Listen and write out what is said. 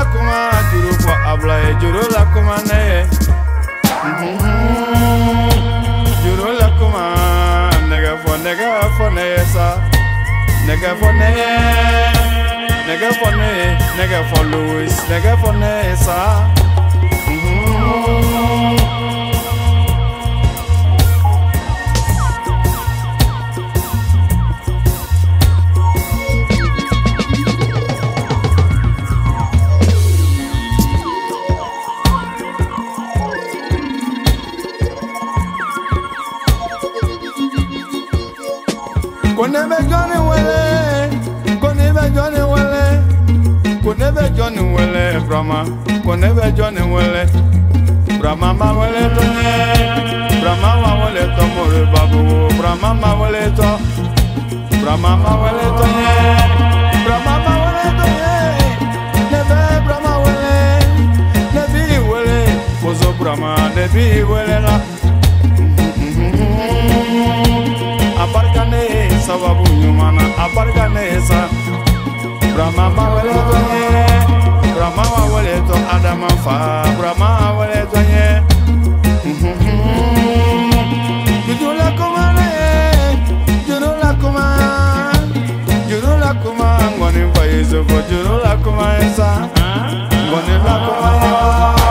kuma juru for abla juru la kuma ne juru la kuma nega for ne sa nega for ne nega for Louis nega for ne sa Konebe Johnny Wele, Brahma, Konebe Johnny Wele, Brahma Mawele Tone, Brahma Mawele Tomore Babu, Brahma Mawele To, Brahma Mawele Tone, Brahma Mawele Tone, Nebe Brahma Wele, Nebi Wele, Ozo Brahma, Nebi Wele La. Apargane sababu nyumana apargane sa Brahma wale tonye Brahma wale to Adama fa Brahma wale tonye Jurula kuma ngoni mfayizo for jurula kuma esa ngoni la kuma